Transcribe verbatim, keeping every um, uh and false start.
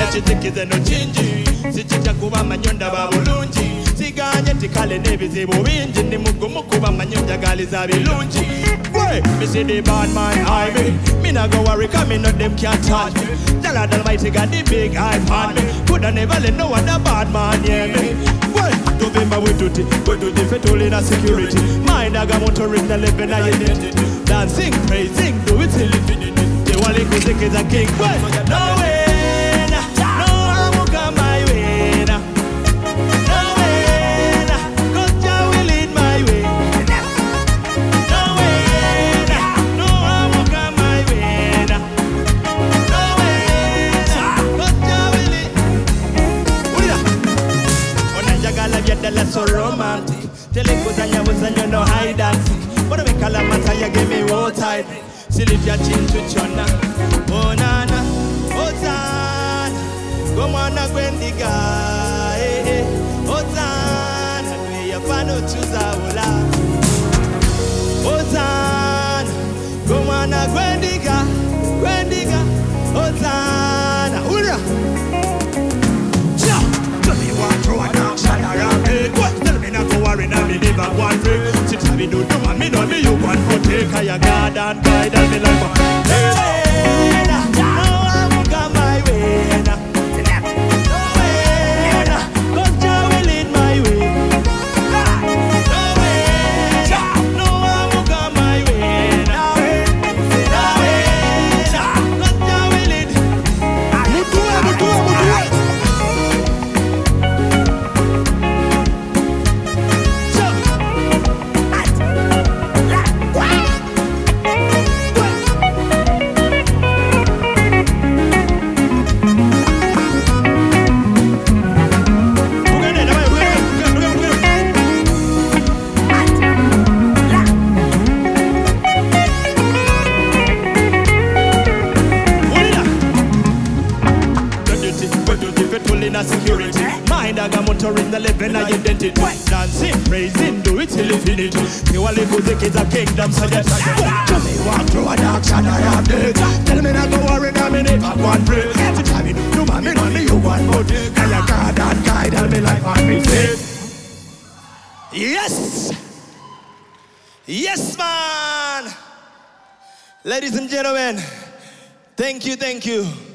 chitikize no chinji sichicha kuba manyonda babulungi siganye tikale nebizibu bingi ni mugumu kuba manyonda gali za bilungi boy me see the bad man eye me me not go worry cause me know them can't touch me Jalla Almighty got the big eye on me coulda never let no other bad man hear me boy November we do it we do it fetol in a security mind I got motoring the living I identity dancing praising do it till infinity the wali music is a king boy no way so romantic. Tell it was I was and you know hide and seek. But I make a matter you give me one tight. Still if you change to China. Oh nana, oh Zana. Go on a Gwendy guy. Oh Zana, we are fan of Chuzaula. Oh Zana, go on a Gwendy guy. Gwendy guy. Oh Zana, Ura. Tell me what to a dark side around me. Tell me not to worry, now me live at one break. Since I be do do man, me know me you want to take. I a guard and guide and me like a hey, now I'm on my way. No way, cause Jah will lead my way. No way, no I'm on my way. No way, cause Jah will lead. Mutua, mutua, mutua. Security, mind I got motoring the living identity. Dancing, praising, do it till infinity. You all live with the kids of kingdom, so yes, tell me walk through a dark shadow of death. Tell me not to worry, now me never one break. Every time you do, man, me know me you want more. Can you guard and guide and me life and me faith? Yes, yes, man. Ladies and gentlemen, thank you, thank you.